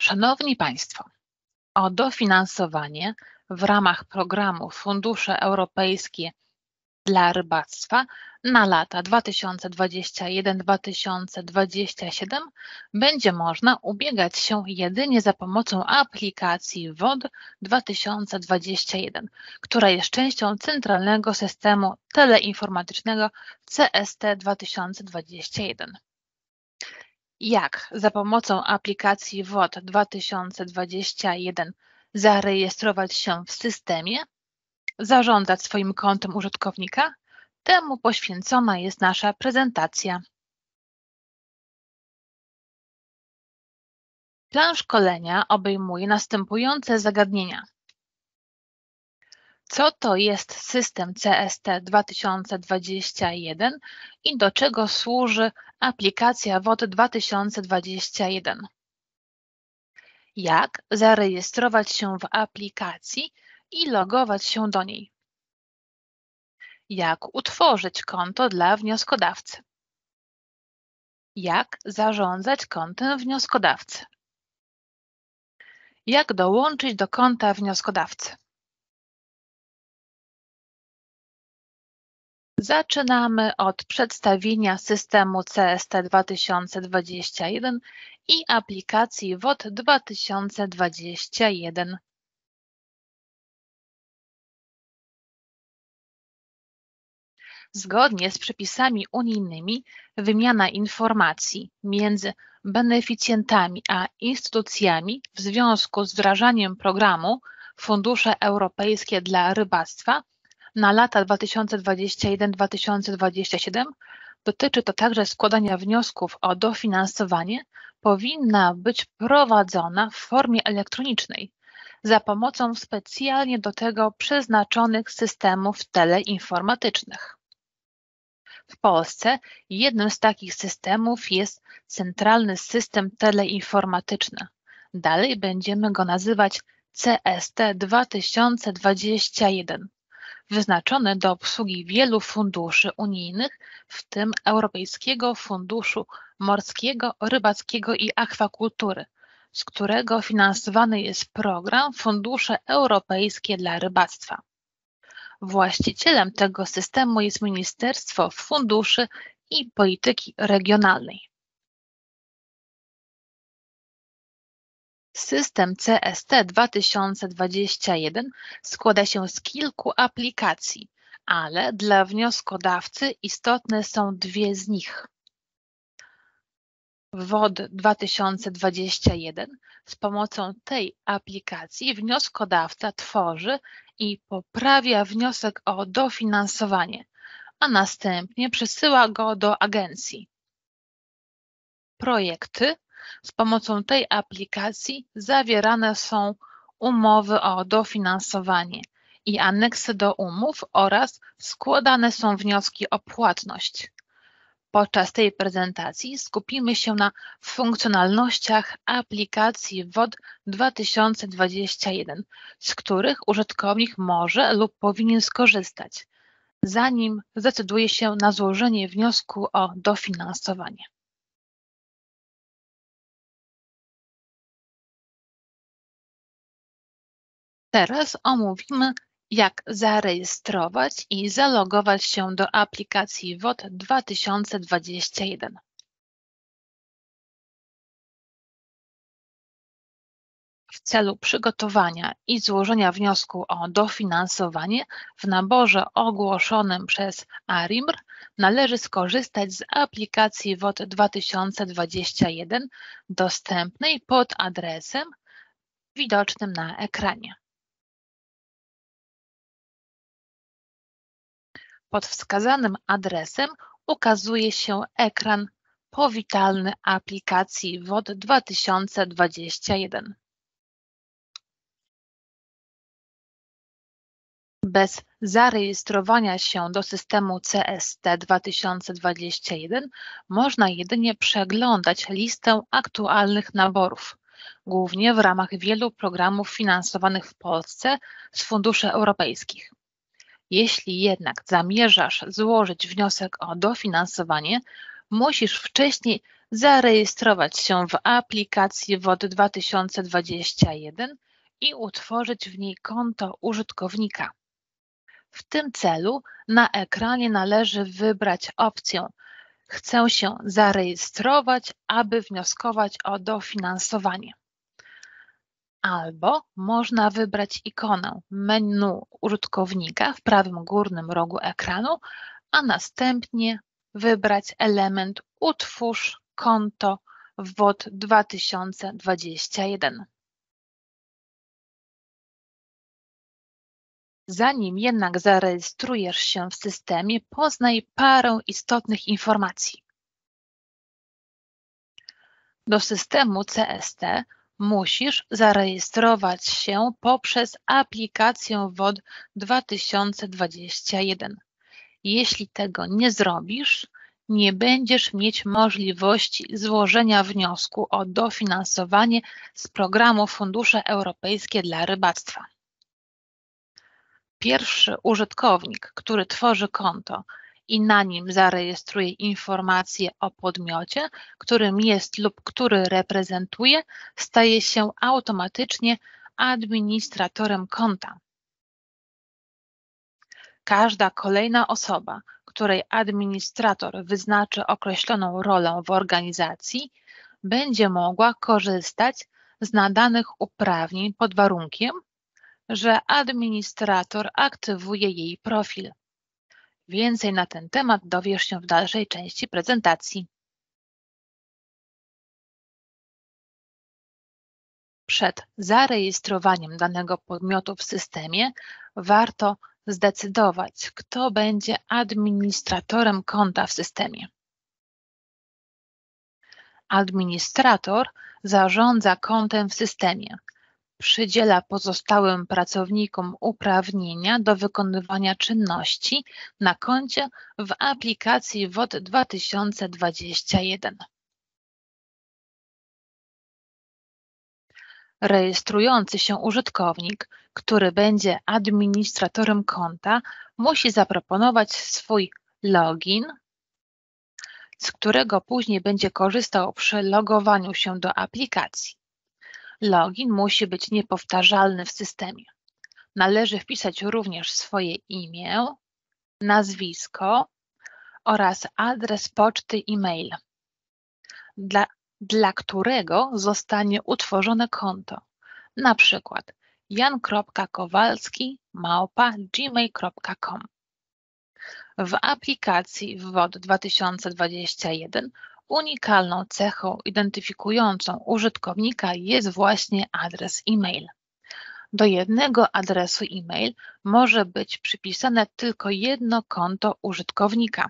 Szanowni Państwo, o dofinansowanie w ramach programu Fundusze Europejskie dla Rybactwa na lata 2021-2027 będzie można ubiegać się jedynie za pomocą aplikacji WOD 2021, która jest częścią Centralnego Systemu Teleinformatycznego CST 2021. Jak za pomocą aplikacji WOD 2021 zarejestrować się w systemie, zarządzać swoim kontem użytkownika? Temu poświęcona jest nasza prezentacja. Plan szkolenia obejmuje następujące zagadnienia. Co to jest system CST 2021 i do czego służy aplikacja WOD 2021? Jak zarejestrować się w aplikacji i logować się do niej? Jak utworzyć konto dla wnioskodawcy? Jak zarządzać kontem wnioskodawcy? Jak dołączyć do konta wnioskodawcy? Zaczynamy od przedstawienia systemu CST 2021 i aplikacji WOD 2021. Zgodnie z przepisami unijnymi wymiana informacji między beneficjentami a instytucjami w związku z wdrażaniem programu Fundusze Europejskie dla Rybactwa na lata 2021-2027, dotyczy to także składania wniosków o dofinansowanie, powinna być prowadzona w formie elektronicznej za pomocą specjalnie do tego przeznaczonych systemów teleinformatycznych. W Polsce jednym z takich systemów jest Centralny System Teleinformatyczny. Dalej będziemy go nazywać CST 2021. Wyznaczony do obsługi wielu funduszy unijnych, w tym Europejskiego Funduszu Morskiego, Rybackiego i Akwakultury, z którego finansowany jest program Fundusze Europejskie dla Rybactwa. Właścicielem tego systemu jest Ministerstwo Funduszy i Polityki Regionalnej. System CST 2021 składa się z kilku aplikacji, ale dla wnioskodawcy istotne są dwie z nich. WOD 2021. Z pomocą tej aplikacji wnioskodawca tworzy i poprawia wniosek o dofinansowanie, a następnie przesyła go do agencji. Projekty. Z pomocą tej aplikacji zawierane są umowy o dofinansowanie i aneksy do umów oraz składane są wnioski o płatność. Podczas tej prezentacji skupimy się na funkcjonalnościach aplikacji WOD 2021, z których użytkownik może lub powinien skorzystać, zanim zdecyduje się na złożenie wniosku o dofinansowanie. Teraz omówimy, jak zarejestrować i zalogować się do aplikacji WOD 2021. W celu przygotowania i złożenia wniosku o dofinansowanie w naborze ogłoszonym przez ARIMR należy skorzystać z aplikacji WOD 2021 dostępnej pod adresem widocznym na ekranie. Pod wskazanym adresem ukazuje się ekran powitalny aplikacji WOD 2021. Bez zarejestrowania się do systemu CST 2021 można jedynie przeglądać listę aktualnych naborów, głównie w ramach wielu programów finansowanych w Polsce z funduszy europejskich. Jeśli jednak zamierzasz złożyć wniosek o dofinansowanie, musisz wcześniej zarejestrować się w aplikacji WOT 2021 i utworzyć w niej konto użytkownika. W tym celu na ekranie należy wybrać opcję „Chcę się zarejestrować, aby wnioskować o dofinansowanie”. Albo można wybrać ikonę menu użytkownika w prawym górnym rogu ekranu, a następnie wybrać element „Utwórz konto w WOT 2021”. Zanim jednak zarejestrujesz się w systemie, poznaj parę istotnych informacji. Do systemu CST musisz zarejestrować się poprzez aplikację WOT 2021. Jeśli tego nie zrobisz, nie będziesz mieć możliwości złożenia wniosku o dofinansowanie z programu Fundusze Europejskie dla Rybactwa. Pierwszy użytkownik, który tworzy konto i na nim zarejestruje informacje o podmiocie, którym jest lub który reprezentuje, staje się automatycznie administratorem konta. Każda kolejna osoba, której administrator wyznaczy określoną rolę w organizacji, będzie mogła korzystać z nadanych uprawnień pod warunkiem, że administrator aktywuje jej profil. Więcej na ten temat dowiesz się w dalszej części prezentacji. Przed zarejestrowaniem danego podmiotu w systemie warto zdecydować, kto będzie administratorem konta w systemie. Administrator zarządza kontem w systemie, przydziela pozostałym pracownikom uprawnienia do wykonywania czynności na koncie w aplikacji WOT 2021. Rejestrujący się użytkownik, który będzie administratorem konta, musi zaproponować swój login, z którego później będzie korzystał przy logowaniu się do aplikacji. Login musi być niepowtarzalny w systemie. Należy wpisać również swoje imię, nazwisko oraz adres poczty e-mail, dla którego zostanie utworzone konto, na przykład jan.kowalski@gmail.com. W aplikacji WOT 2021 unikalną cechą identyfikującą użytkownika jest właśnie adres e-mail. Do jednego adresu e-mail może być przypisane tylko jedno konto użytkownika.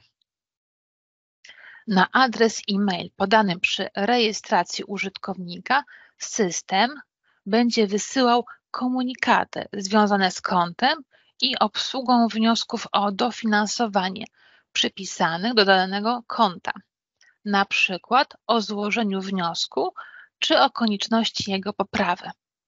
Na adres e-mail podany przy rejestracji użytkownika system będzie wysyłał komunikaty związane z kontem i obsługą wniosków o dofinansowanie przypisanych do danego konta, na przykład o złożeniu wniosku czy o konieczności jego poprawy.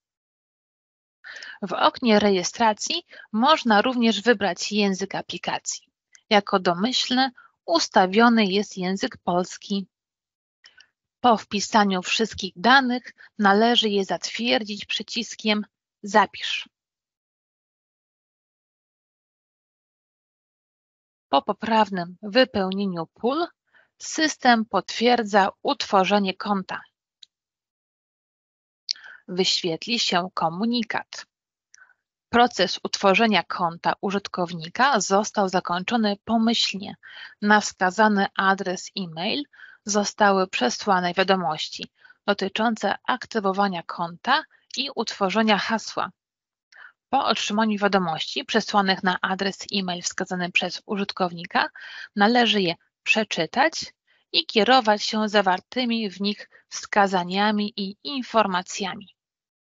W oknie rejestracji można również wybrać język aplikacji. Jako domyślny ustawiony jest język polski. Po wpisaniu wszystkich danych należy je zatwierdzić przyciskiem Zapisz. Po poprawnym wypełnieniu pól system potwierdza utworzenie konta. Wyświetli się komunikat. Proces utworzenia konta użytkownika został zakończony pomyślnie. Na wskazany adres e-mail zostały przesłane wiadomości dotyczące aktywowania konta i utworzenia hasła. Po otrzymaniu wiadomości przesłanych na adres e-mail wskazany przez użytkownika należy je przeczytać i kierować się zawartymi w nich wskazaniami i informacjami.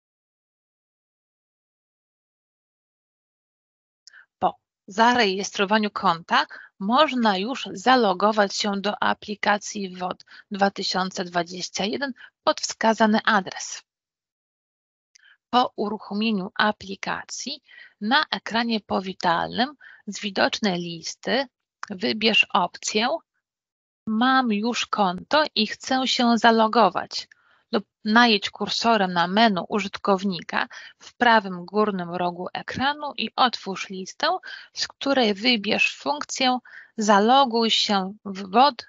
Po zarejestrowaniu konta można już zalogować się do aplikacji WOT 2021 pod wskazany adres. Po uruchomieniu aplikacji na ekranie powitalnym z widocznej listy wybierz opcję mam już konto i chcę się zalogować, lub najedź kursorem na menu użytkownika w prawym górnym rogu ekranu i otwórz listę, z której wybierz funkcję Zaloguj się w WOT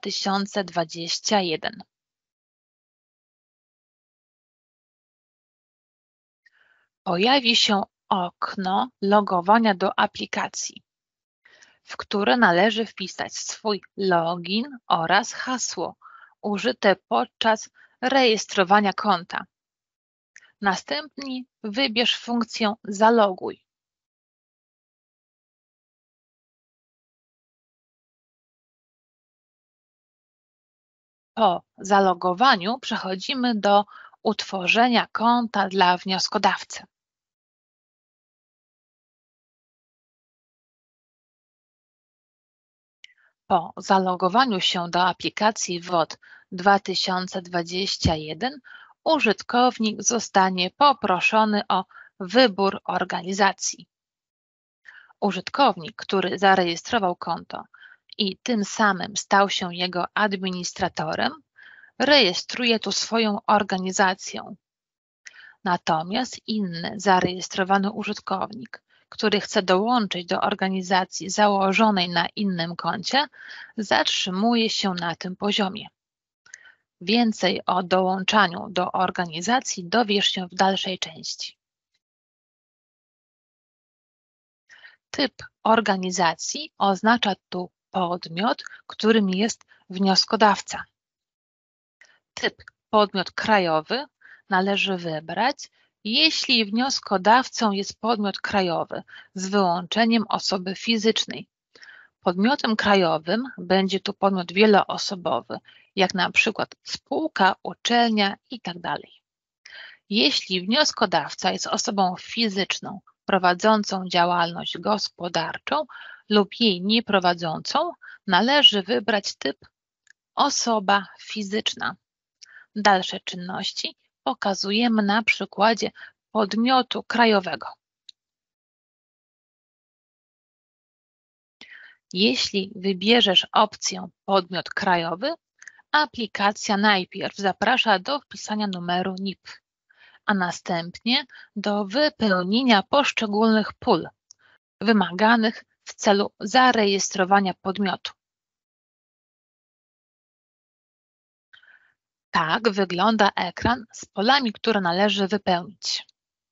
2021. Pojawi się okno logowania do aplikacji, w które należy wpisać swój login oraz hasło użyte podczas rejestrowania konta. Następnie wybierz funkcję Zaloguj. Po zalogowaniu przechodzimy do utworzenia konta dla wnioskodawcy. Po zalogowaniu się do aplikacji WOT 2021 użytkownik zostanie poproszony o wybór organizacji. Użytkownik, który zarejestrował konto i tym samym stał się jego administratorem, rejestruje tu swoją organizację. Natomiast inny zarejestrowany użytkownik, który chce dołączyć do organizacji założonej na innym koncie, zatrzymuje się na tym poziomie. Więcej o dołączaniu do organizacji dowiesz się w dalszej części. Typ organizacji oznacza tu podmiot, którym jest wnioskodawca. Typ podmiot krajowy należy wybrać, jeśli wnioskodawcą jest podmiot krajowy z wyłączeniem osoby fizycznej. Podmiotem krajowym będzie tu podmiot wieloosobowy, jak na przykład spółka, uczelnia itd. Jeśli wnioskodawca jest osobą fizyczną prowadzącą działalność gospodarczą lub jej nieprowadzącą, należy wybrać typ osoba fizyczna. Dalsze czynności pokazujemy na przykładzie podmiotu krajowego. Jeśli wybierzesz opcję podmiot krajowy, aplikacja najpierw zaprasza do wpisania numeru NIP, a następnie do wypełnienia poszczególnych pól wymaganych w celu zarejestrowania podmiotu. Tak wygląda ekran z polami, które należy wypełnić.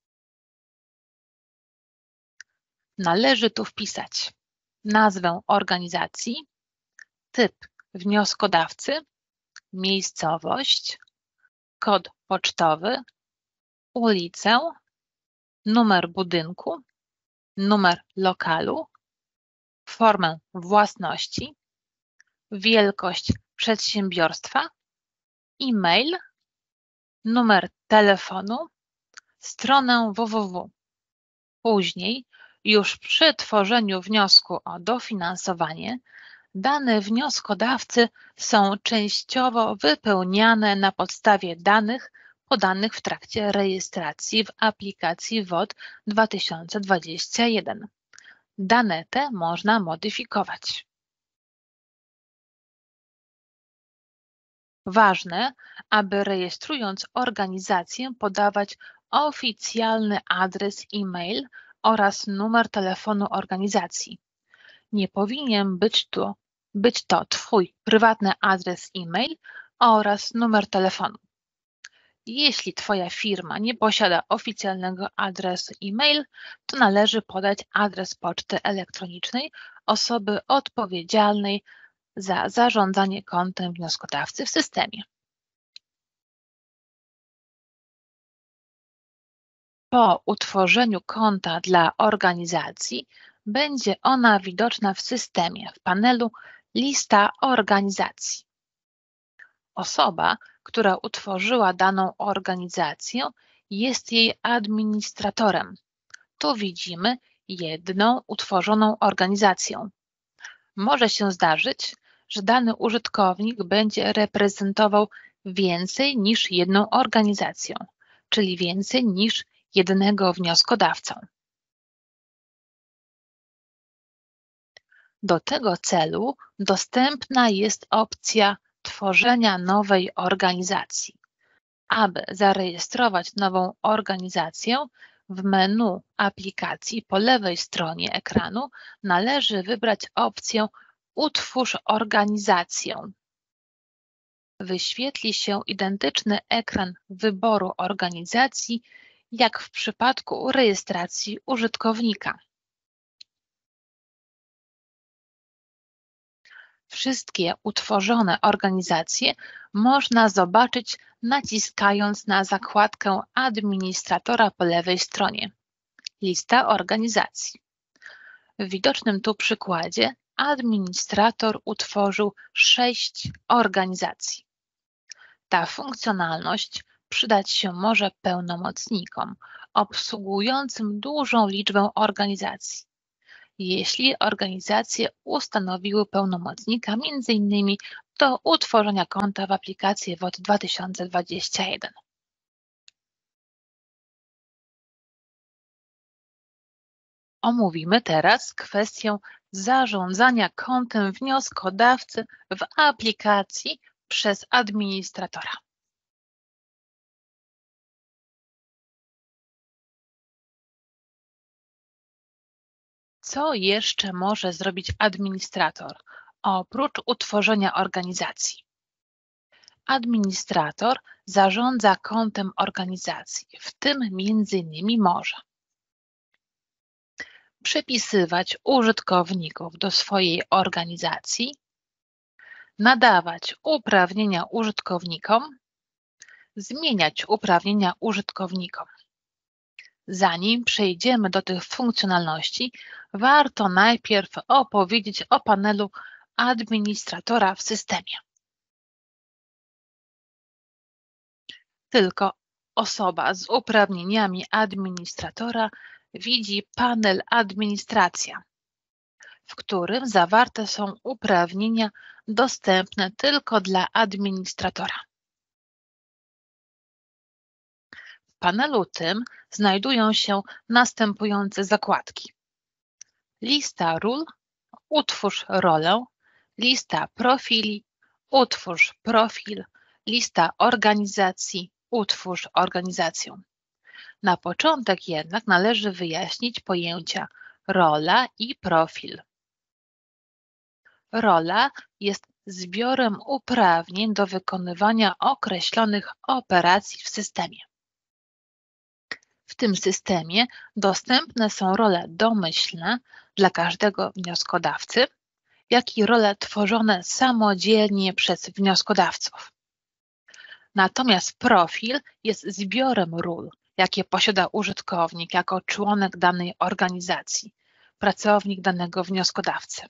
Należy tu wpisać nazwę organizacji, typ wnioskodawcy, miejscowość, kod pocztowy, ulicę, numer budynku, numer lokalu, formę własności, wielkość przedsiębiorstwa, e-mail, numer telefonu, stronę www. Później, już przy tworzeniu wniosku o dofinansowanie, dane wnioskodawcy są częściowo wypełniane na podstawie danych podanych w trakcie rejestracji w aplikacji WOT 2021. Dane te można modyfikować. Ważne, aby rejestrując organizację podawać oficjalny adres e-mail oraz numer telefonu organizacji. Nie powinien być to Twój prywatny adres e-mail oraz numer telefonu. Jeśli Twoja firma nie posiada oficjalnego adresu e-mail, to należy podać adres poczty elektronicznej osoby odpowiedzialnej za zarządzanie kontem wnioskodawcy w systemie. Po utworzeniu konta dla organizacji będzie ona widoczna w systemie w panelu Lista organizacji. Osoba, która utworzyła daną organizację, jest jej administratorem. Tu widzimy jedną utworzoną organizację. Może się zdarzyć, że dany użytkownik będzie reprezentował więcej niż jedną organizację, czyli więcej niż jednego wnioskodawcę. Do tego celu dostępna jest opcja tworzenia nowej organizacji. Aby zarejestrować nową organizację, w menu aplikacji po lewej stronie ekranu należy wybrać opcję Utwórz organizację. Wyświetli się identyczny ekran wyboru organizacji, jak w przypadku rejestracji użytkownika. Wszystkie utworzone organizacje można zobaczyć, naciskając na zakładkę administratora po lewej stronie. Lista organizacji. W widocznym tu przykładzie administrator utworzył 6 organizacji. Ta funkcjonalność przydać się może pełnomocnikom obsługującym dużą liczbę organizacji, jeśli organizacje ustanowiły pełnomocnika m.in. do utworzenia konta w aplikacji WOT 2021. Omówimy teraz kwestię zarządzania kontem wnioskodawcy w aplikacji przez administratora. Co jeszcze może zrobić administrator oprócz utworzenia organizacji? Administrator zarządza kontem organizacji, w tym m.in. może przypisywać użytkowników do swojej organizacji, nadawać uprawnienia użytkownikom, zmieniać uprawnienia użytkownikom. Zanim przejdziemy do tych funkcjonalności, warto najpierw opowiedzieć o panelu administratora w systemie. Tylko osoba z uprawnieniami administratora widzi panel Administracja, w którym zawarte są uprawnienia dostępne tylko dla administratora. W panelu tym znajdują się następujące zakładki: lista ról, utwórz rolę, lista profili, utwórz profil, lista organizacji, utwórz organizację. Na początek jednak należy wyjaśnić pojęcia rola i profil. Rola jest zbiorem uprawnień do wykonywania określonych operacji w systemie. W tym systemie dostępne są role domyślne dla każdego wnioskodawcy, jak i role tworzone samodzielnie przez wnioskodawców. Natomiast profil jest zbiorem ról, jakie posiada użytkownik jako członek danej organizacji, pracownik danego wnioskodawcy.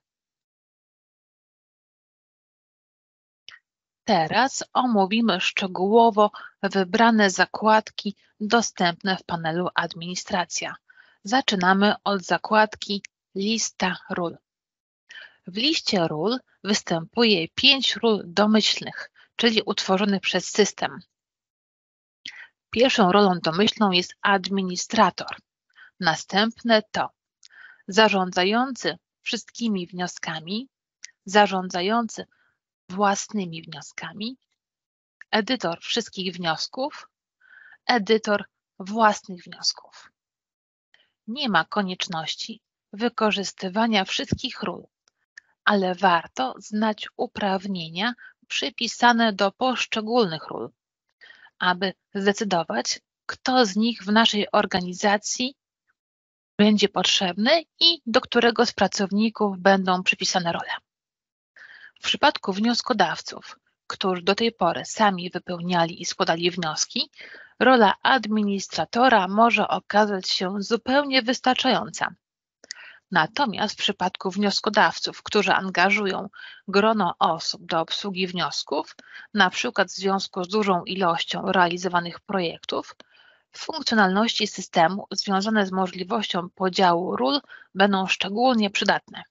Teraz omówimy szczegółowo wybrane zakładki dostępne w panelu Administracja. Zaczynamy od zakładki Lista ról. W liście ról występuje 5 ról domyślnych, czyli utworzonych przez system. Pierwszą rolą domyślną jest administrator. Następne to zarządzający wszystkimi wnioskami, zarządzający własnymi wnioskami, edytor wszystkich wniosków, edytor własnych wniosków. Nie ma konieczności wykorzystywania wszystkich ról, ale warto znać uprawnienia przypisane do poszczególnych ról, aby zdecydować, kto z nich w naszej organizacji będzie potrzebny i do którego z pracowników będą przypisane role. W przypadku wnioskodawców, którzy do tej pory sami wypełniali i składali wnioski, rola administratora może okazać się zupełnie wystarczająca. Natomiast w przypadku wnioskodawców, którzy angażują grono osób do obsługi wniosków, np. w związku z dużą ilością realizowanych projektów, funkcjonalności systemu związane z możliwością podziału ról będą szczególnie przydatne.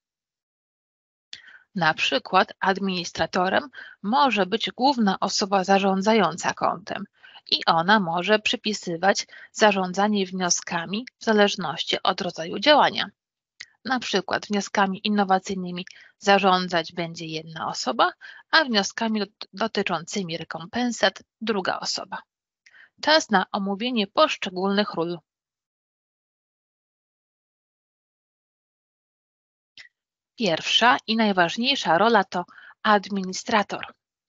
Na przykład administratorem może być główna osoba zarządzająca kontem i ona może przypisywać zarządzanie wnioskami w zależności od rodzaju działania. Na przykład wnioskami innowacyjnymi zarządzać będzie jedna osoba, a wnioskami dotyczącymi rekompensat druga osoba. Czas na omówienie poszczególnych ról. Pierwsza i najważniejsza rola to administrator.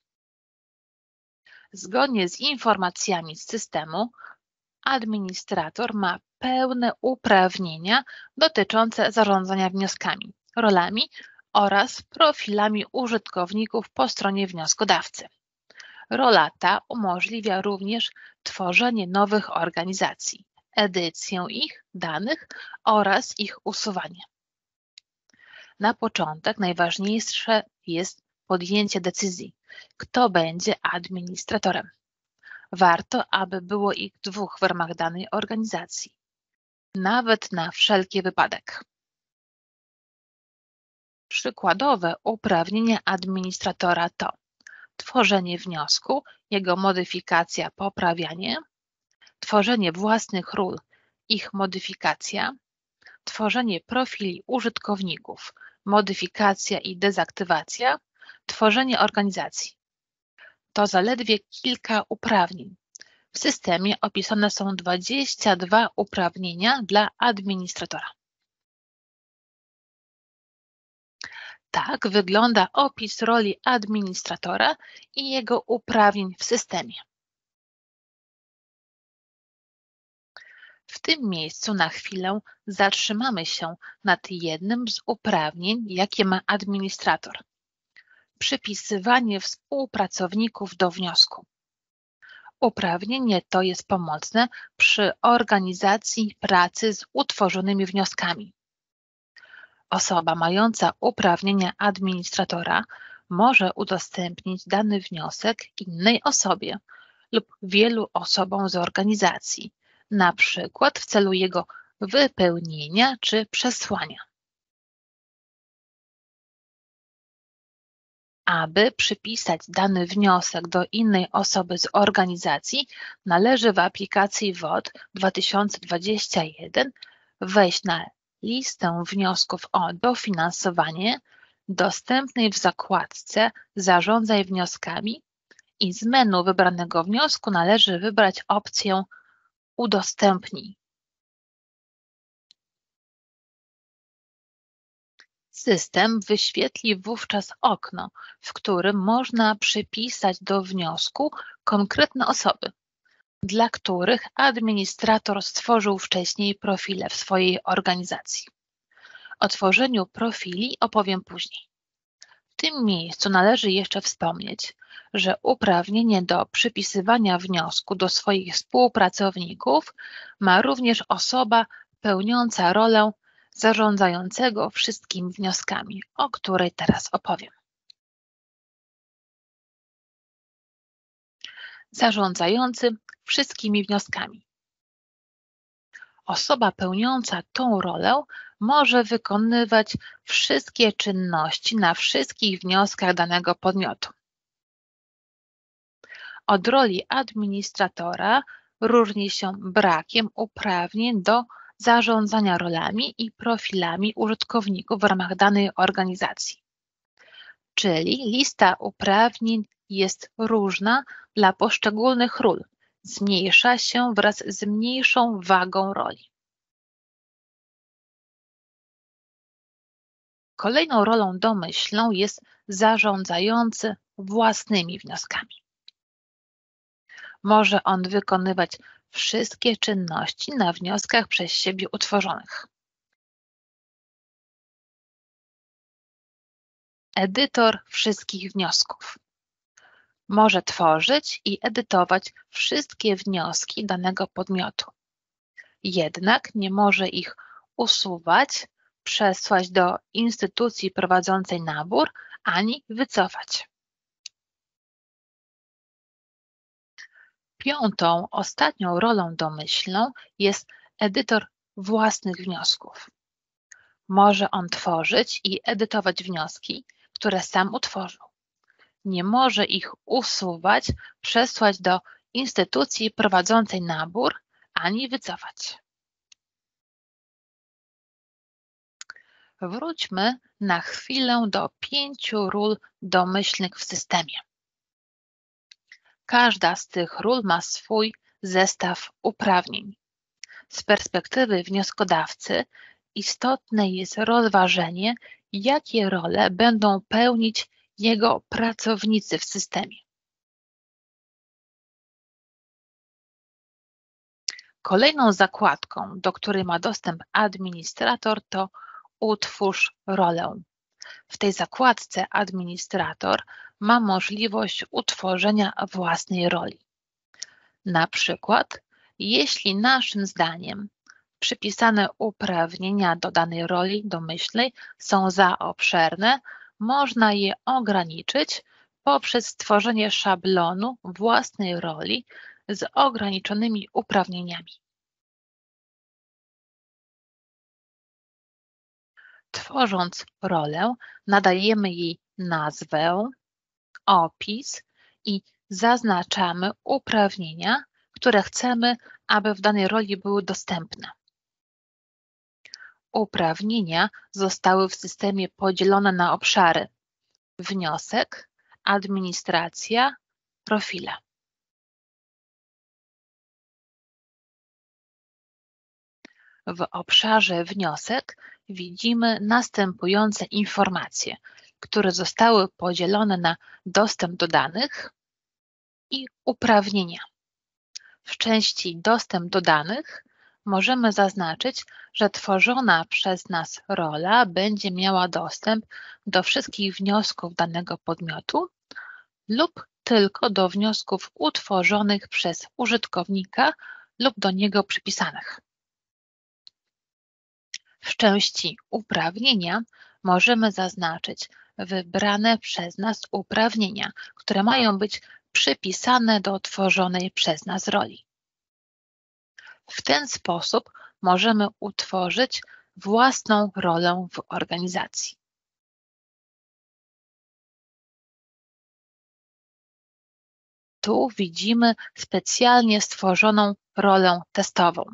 Zgodnie z informacjami z systemu, administrator ma pełne uprawnienia dotyczące zarządzania wnioskami, rolami oraz profilami użytkowników po stronie wnioskodawcy. Rola ta umożliwia również tworzenie nowych organizacji, edycję ich danych oraz ich usuwanie. Na początek najważniejsze jest podjęcie decyzji, kto będzie administratorem. Warto, aby było ich dwóch w ramach danej organizacji, nawet na wszelki wypadek. Przykładowe uprawnienia administratora to tworzenie wniosku, jego modyfikacja, poprawianie, tworzenie własnych ról, ich modyfikacja, tworzenie profili użytkowników, modyfikacja i dezaktywacja, tworzenie organizacji. To zaledwie kilka uprawnień. W systemie opisane są 22 uprawnienia dla administratora. Tak wygląda opis roli administratora i jego uprawnień w systemie. W tym miejscu na chwilę zatrzymamy się nad jednym z uprawnień, jakie ma administrator. Przypisywanie współpracowników do wniosku. Uprawnienie to jest pomocne przy organizacji pracy z utworzonymi wnioskami. Osoba mająca uprawnienia administratora może udostępnić dany wniosek innej osobie lub wielu osobom z organizacji, na przykład w celu jego wypełnienia czy przesłania. Aby przypisać dany wniosek do innej osoby z organizacji, należy w aplikacji WOD 2021 wejść na listę wniosków o dofinansowanie dostępnej w zakładce Zarządzaj wnioskami i z menu wybranego wniosku należy wybrać opcję Udostępnij. System wyświetli wówczas okno, w którym można przypisać do wniosku konkretne osoby, dla których administrator stworzył wcześniej profile w swojej organizacji. O tworzeniu profili opowiem później. W tym miejscu należy jeszcze wspomnieć, że uprawnienie do przypisywania wniosku do swoich współpracowników ma również osoba pełniąca rolę zarządzającego wszystkimi wnioskami, o której teraz opowiem. Zarządzający wszystkimi wnioskami. Osoba pełniąca tą rolę może wykonywać wszystkie czynności na wszystkich wnioskach danego podmiotu. Od roli administratora różni się brakiem uprawnień do zarządzania rolami i profilami użytkowników w ramach danej organizacji. Czyli lista uprawnień jest różna dla poszczególnych ról, zmniejsza się wraz z mniejszą wagą roli. Kolejną rolą domyślną jest zarządzający własnymi wnioskami. Może on wykonywać wszystkie czynności na wnioskach przez siebie utworzonych. Edytor wszystkich wniosków. Może tworzyć i edytować wszystkie wnioski danego podmiotu. Jednak nie może ich usuwać, przesłać do instytucji prowadzącej nabór, ani wycofać. Piątą, ostatnią rolą domyślną jest edytor własnych wniosków. Może on tworzyć i edytować wnioski, które sam utworzył. Nie może ich usuwać, przesłać do instytucji prowadzącej nabór, ani wycofać. Wróćmy na chwilę do 5 ról domyślnych w systemie. Każda z tych ról ma swój zestaw uprawnień. Z perspektywy wnioskodawcy istotne jest rozważenie, jakie role będą pełnić jego pracownicy w systemie. Kolejną zakładką, do której ma dostęp administrator, to Utwórz rolę. W tej zakładce administrator ma możliwość utworzenia własnej roli. Na przykład, jeśli naszym zdaniem przypisane uprawnienia do danej roli domyślnej są za obszerne, można je ograniczyć poprzez stworzenie szablonu własnej roli z ograniczonymi uprawnieniami. Tworząc rolę, nadajemy jej nazwę, opis i zaznaczamy uprawnienia, które chcemy, aby w danej roli były dostępne. Uprawnienia zostały w systemie podzielone na obszary: wniosek, administracja, profile. W obszarze wniosek widzimy następujące informacje, które zostały podzielone na dostęp do danych i uprawnienia. W części dostęp do danych możemy zaznaczyć, że tworzona przez nas rola będzie miała dostęp do wszystkich wniosków danego podmiotu lub tylko do wniosków utworzonych przez użytkownika lub do niego przypisanych. W części uprawnienia możemy zaznaczyć wybrane przez nas uprawnienia, które mają być przypisane do tworzonej przez nas roli. W ten sposób możemy utworzyć własną rolę w organizacji. Tu widzimy specjalnie stworzoną rolę testową,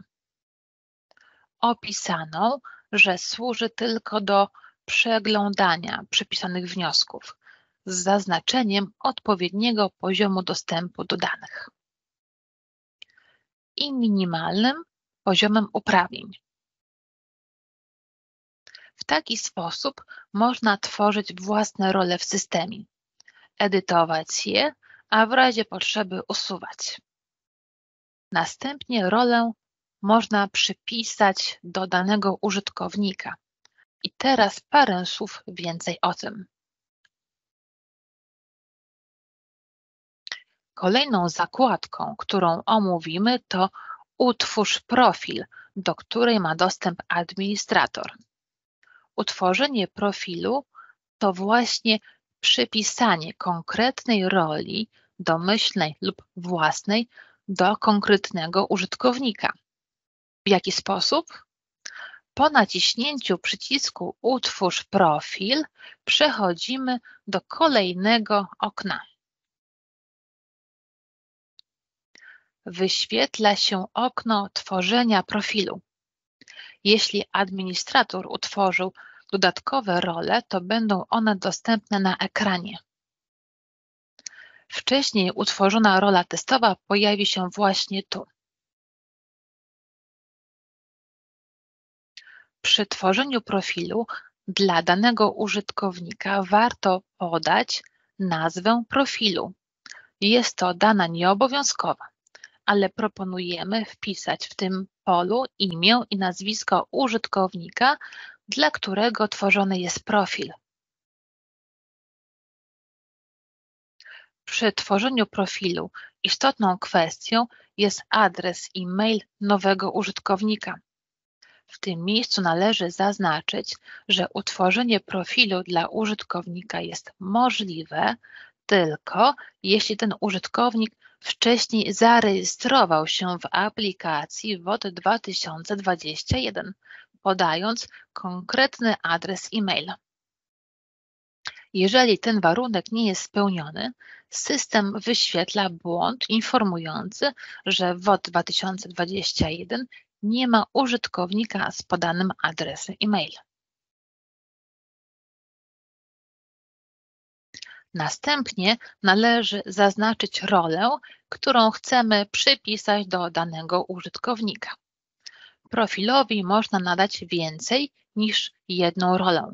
opisaną, że służy tylko do przeglądania przypisanych wniosków z zaznaczeniem odpowiedniego poziomu dostępu do danych i minimalnym poziomem uprawnień. W taki sposób można tworzyć własne role w systemie, edytować je, a w razie potrzeby usuwać. Następnie rolę można przypisać do danego użytkownika. I teraz parę słów więcej o tym. Kolejną zakładką, którą omówimy, to Utwórz profil, do której ma dostęp administrator. Utworzenie profilu to właśnie przypisanie konkretnej roli domyślnej lub własnej do konkretnego użytkownika. W jaki sposób? Po naciśnięciu przycisku Utwórz profil przechodzimy do kolejnego okna. Wyświetla się okno tworzenia profilu. Jeśli administrator utworzył dodatkowe role, to będą one dostępne na ekranie. Wcześniej utworzona rola testowa pojawi się właśnie tu. Przy tworzeniu profilu dla danego użytkownika warto podać nazwę profilu. Jest to dana nieobowiązkowa, ale proponujemy wpisać w tym polu imię i nazwisko użytkownika, dla którego tworzony jest profil. Przy tworzeniu profilu istotną kwestią jest adres e-mail nowego użytkownika. W tym miejscu należy zaznaczyć, że utworzenie profilu dla użytkownika jest możliwe tylko jeśli ten użytkownik wcześniej zarejestrował się w aplikacji WOT 2021, podając konkretny adres e-mail. Jeżeli ten warunek nie jest spełniony, system wyświetla błąd informujący, że w WOT 2021 nie ma użytkownika z podanym adresem e-mail. Następnie należy zaznaczyć rolę, którą chcemy przypisać do danego użytkownika. Profilowi można nadać więcej niż jedną rolę.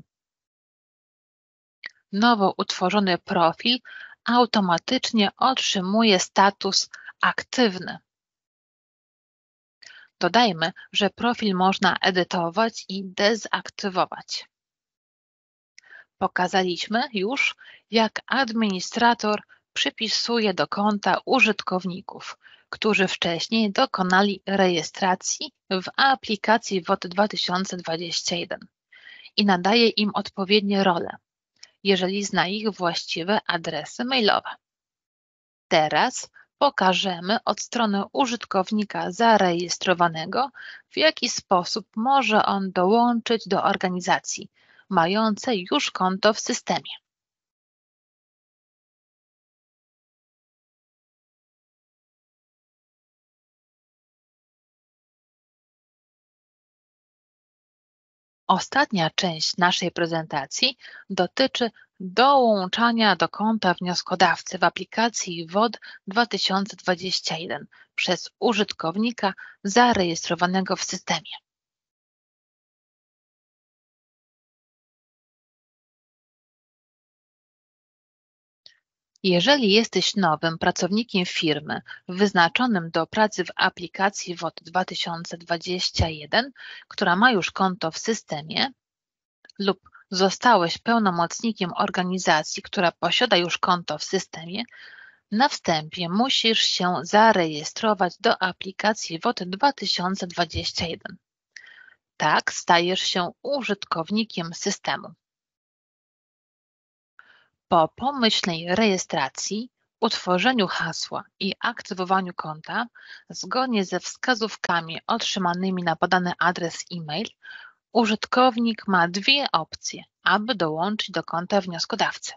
Nowo utworzony profil automatycznie otrzymuje status aktywny. Dodajmy, że profil można edytować i dezaktywować. Pokazaliśmy już, jak administrator przypisuje do konta użytkowników, którzy wcześniej dokonali rejestracji w aplikacji WOT 2021 i nadaje im odpowiednie role, jeżeli zna ich właściwe adresy mailowe. Teraz pokażemy od strony użytkownika zarejestrowanego, w jaki sposób może on dołączyć do organizacji mającej już konto w systemie. Ostatnia część naszej prezentacji dotyczy dołączania do konta wnioskodawcy w aplikacji WOT 2021 przez użytkownika zarejestrowanego w systemie. Jeżeli jesteś nowym pracownikiem firmy wyznaczonym do pracy w aplikacji WOT 2021, która ma już konto w systemie, lub zostałeś pełnomocnikiem organizacji, która posiada już konto w systemie, na wstępie musisz się zarejestrować do aplikacji WOT 2021. Tak stajesz się użytkownikiem systemu. Po pomyślnej rejestracji, utworzeniu hasła i aktywowaniu konta, zgodnie ze wskazówkami otrzymanymi na podany adres e-mail, użytkownik ma dwie opcje, aby dołączyć do konta wnioskodawcy.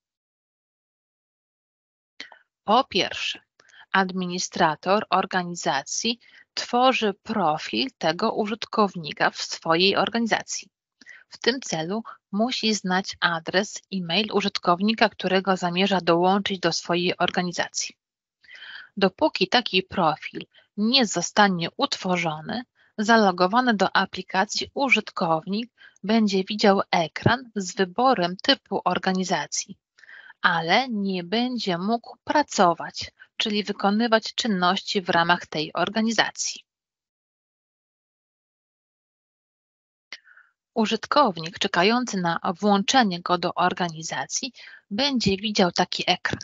Po pierwsze, administrator organizacji tworzy profil tego użytkownika w swojej organizacji. W tym celu musi znać adres e-mail użytkownika, którego zamierza dołączyć do swojej organizacji. Dopóki taki profil nie zostanie utworzony, zalogowany do aplikacji użytkownik będzie widział ekran z wyborem typu organizacji, ale nie będzie mógł pracować, czyli wykonywać czynności w ramach tej organizacji. Użytkownik czekający na włączenie go do organizacji będzie widział taki ekran.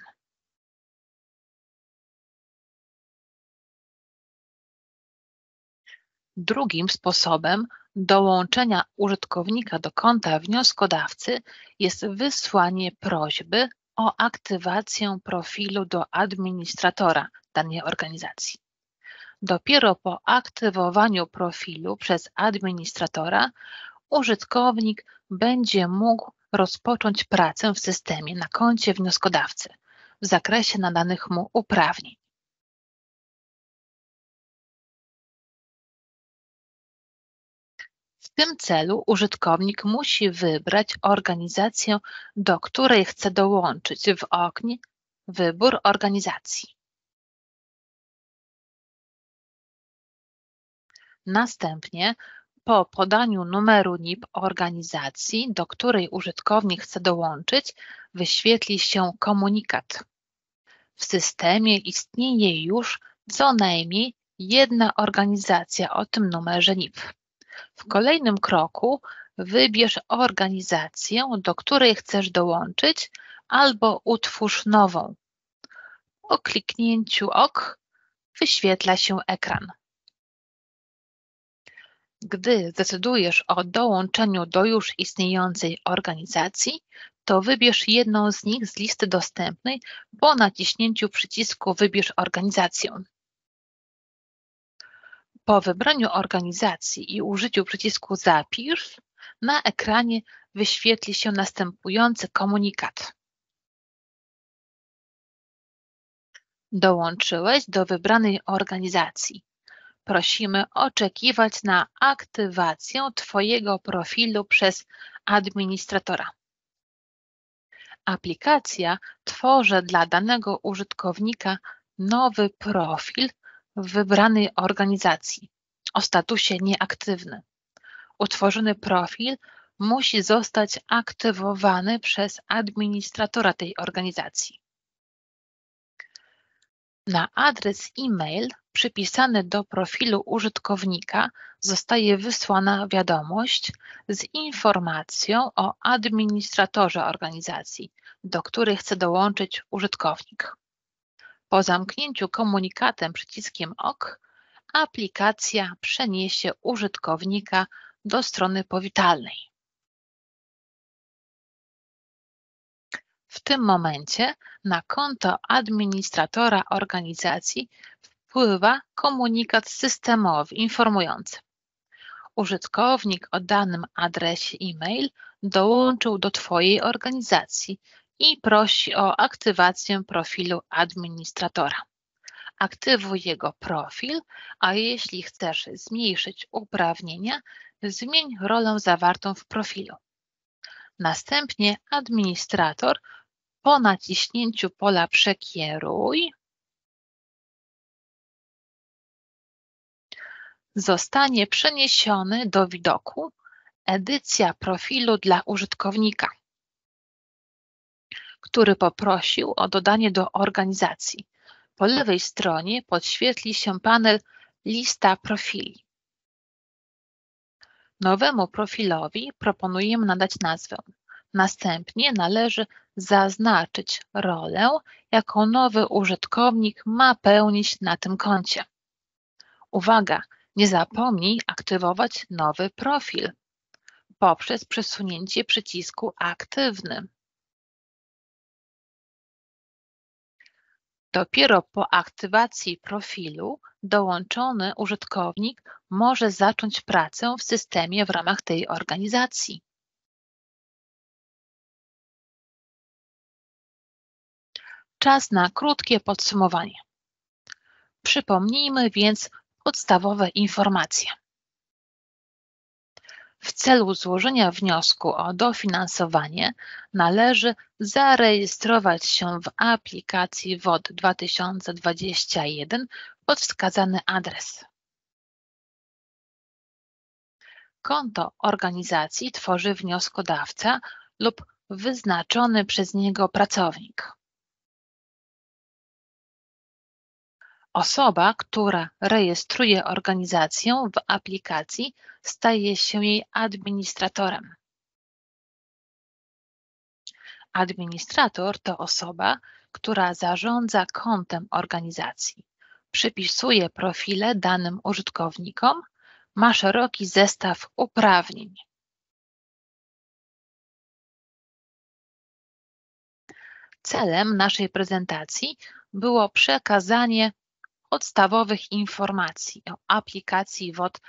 Drugim sposobem dołączenia użytkownika do konta wnioskodawcy jest wysłanie prośby o aktywację profilu do administratora danej organizacji. Dopiero po aktywowaniu profilu przez administratora użytkownik będzie mógł rozpocząć pracę w systemie na koncie wnioskodawcy w zakresie nadanych mu uprawnień. W tym celu użytkownik musi wybrać organizację, do której chce dołączyć w oknie Wybór organizacji. Następnie po podaniu numeru NIP organizacji, do której użytkownik chce dołączyć, wyświetli się komunikat. W systemie istnieje już co najmniej jedna organizacja o tym numerze NIP. W kolejnym kroku wybierz organizację, do której chcesz dołączyć, albo utwórz nową. Po kliknięciu OK wyświetla się ekran. Gdy zdecydujesz o dołączeniu do już istniejącej organizacji, to wybierz jedną z nich z listy dostępnej po naciśnięciu przycisku Wybierz organizację. Po wybraniu organizacji i użyciu przycisku Zapisz, na ekranie wyświetli się następujący komunikat. Dołączyłeś do wybranej organizacji. Prosimy oczekiwać na aktywację Twojego profilu przez administratora. Aplikacja tworzy dla danego użytkownika nowy profil w wybranej organizacji o statusie nieaktywny. Utworzony profil musi zostać aktywowany przez administratora tej organizacji. Na adres e-mail przypisany do profilu użytkownika zostaje wysłana wiadomość z informacją o administratorze organizacji, do której chce dołączyć użytkownik. Po zamknięciu komunikatem przyciskiem OK, aplikacja przeniesie użytkownika do strony powitalnej. W tym momencie na konto administratora organizacji wpływa komunikat systemowy informujący: użytkownik o danym adresie e-mail dołączył do Twojej organizacji i prosi o aktywację profilu administratora. Aktywuj jego profil, a jeśli chcesz zmniejszyć uprawnienia, zmień rolę zawartą w profilu. Następnie administrator po naciśnięciu pola Przekieruj zostanie przeniesiony do widoku Edycja profilu dla użytkownika, który poprosił o dodanie do organizacji. Po lewej stronie podświetli się panel Lista profili. Nowemu profilowi proponujemy nadać nazwę. Następnie należy zaznaczyć rolę, jaką nowy użytkownik ma pełnić na tym koncie. Uwaga! Nie zapomnij aktywować nowy profil poprzez przesunięcie przycisku Aktywny. Dopiero po aktywacji profilu dołączony użytkownik może zacząć pracę w systemie w ramach tej organizacji. Czas na krótkie podsumowanie. Przypomnijmy więc podstawowe informacje. W celu złożenia wniosku o dofinansowanie należy zarejestrować się w aplikacji WOT 2021 pod wskazany adres. Konto organizacji tworzy wnioskodawca lub wyznaczony przez niego pracownik. Osoba, która rejestruje organizację w aplikacji, staje się jej administratorem. Administrator to osoba, która zarządza kontem organizacji, przypisuje profile danym użytkownikom, ma szeroki zestaw uprawnień. Celem naszej prezentacji było przekazanie podstawowych informacji o aplikacji WOT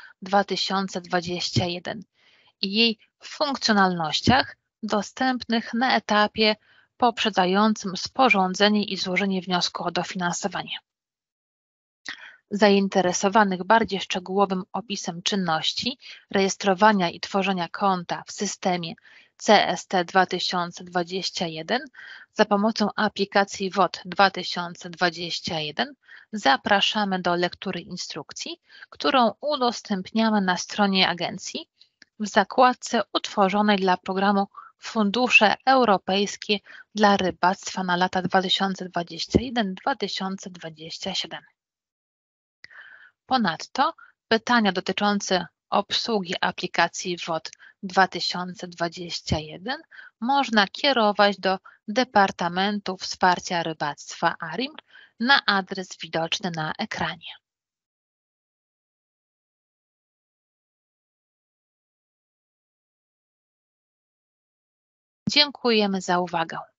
2021 i jej funkcjonalnościach dostępnych na etapie poprzedzającym sporządzenie i złożenie wniosku o dofinansowanie. Zainteresowanych bardziej szczegółowym opisem czynności, rejestrowania i tworzenia konta w systemie CST 2021 za pomocą aplikacji WOT 2021 zapraszamy do lektury instrukcji, którą udostępniamy na stronie agencji w zakładce utworzonej dla programu Fundusze Europejskie dla Rybactwa na lata 2021-2027. Ponadto pytania dotyczące obsługi aplikacji WOT 2021 można kierować do Departamentu Wsparcia Rybactwa ARiMR na adres widoczny na ekranie. Dziękujemy za uwagę.